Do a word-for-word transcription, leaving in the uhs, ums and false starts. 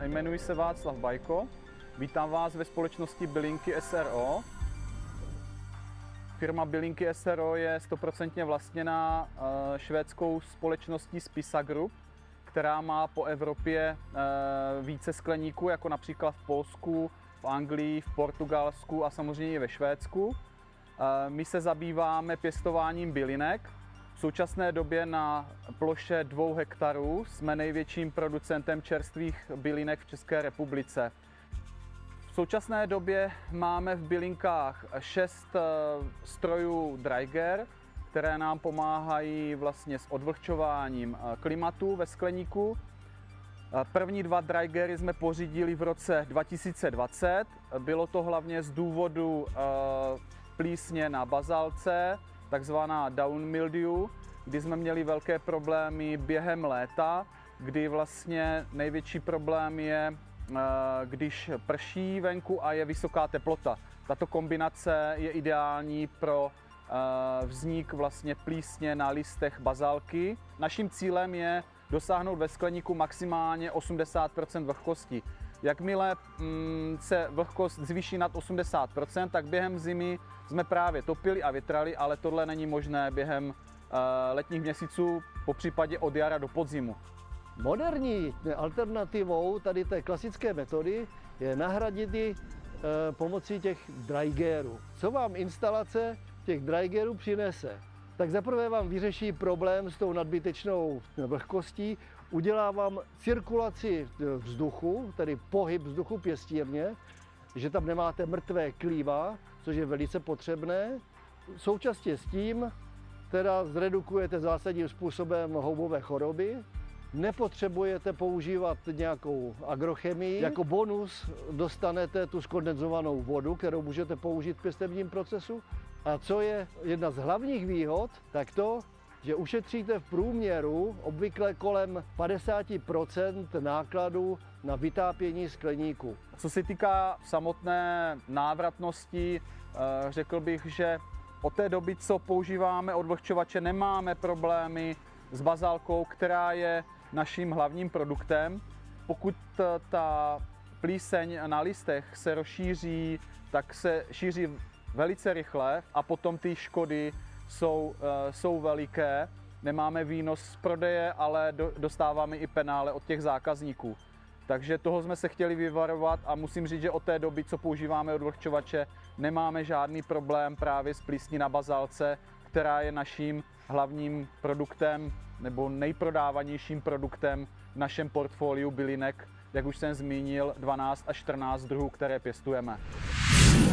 jmenuji se Václav Bajko, vítám vás ve společnosti Bylinky S R O. Firma Bylinky S R O je stoprocentně vlastněná švédskou společností Spisa Group, která má po Evropě více skleníků, jako například v Polsku, v Anglii, v Portugalsku a samozřejmě i ve Švédsku. My se zabýváme pěstováním bylinek. V současné době na ploše dvou hektarů jsme největším producentem čerstvých bylinek v České republice. V současné době máme v bylinkách šest strojů Dryger, které nám pomáhají vlastně s odvlhčováním klimatu ve skleníku. První dva Drygery jsme pořídili v roce dva tisíce dvacet. Bylo to hlavně z důvodu plísně na bazalce, takzvaná down mildew, kdy jsme měli velké problémy během léta, kdy vlastně největší problém je, když prší venku a je vysoká teplota. Tato kombinace je ideální pro vznik vlastně plísně na listech bazalky. Naším cílem je dosáhnout ve skleníku maximálně osmdesát procent vlhkosti. Jakmile se vlhkost zvýší nad osmdesát procent, tak během zimy jsme právě topili a větrali, ale tohle není možné během letních měsíců, po případě od jara do podzimu. Moderní alternativou tady té klasické metody je nahradit ji pomocí těch Drygerů. Co vám instalace těch Drygerů přinese? Tak zaprvé vám vyřeší problém s tou nadbytečnou vlhkostí, udělá vám cirkulaci vzduchu, tedy pohyb vzduchu pěstírně, že tam nemáte mrtvé klíva, což je velice potřebné. Současně s tím teda zredukujete zásadním způsobem houbové choroby, nepotřebujete používat nějakou agrochemii. Jako bonus dostanete tu skondenzovanou vodu, kterou můžete použít v pěstebním procesu. A co je jedna z hlavních výhod, tak to, že ušetříte v průměru obvykle kolem padesát procent nákladů na vytápění skleníku. Co se týká samotné návratnosti, řekl bych, že od té doby, co používáme odvlhčovače, nemáme problémy s bazalkou, která je naším hlavním produktem. Pokud ta plíseň na listech se rozšíří, tak se šíří velice rychle a potom ty škody jsou, jsou veliké. Nemáme výnos z prodeje, ale dostáváme i penále od těch zákazníků. Takže toho jsme se chtěli vyvarovat a musím říct, že od té doby, co používáme odvlhčovače, nemáme žádný problém právě s plísní na bazalce, která je naším hlavním produktem nebo nejprodávanějším produktem v našem portfoliu bylinek, jak už jsem zmínil, dvanáct až čtrnáct druhů, které pěstujeme.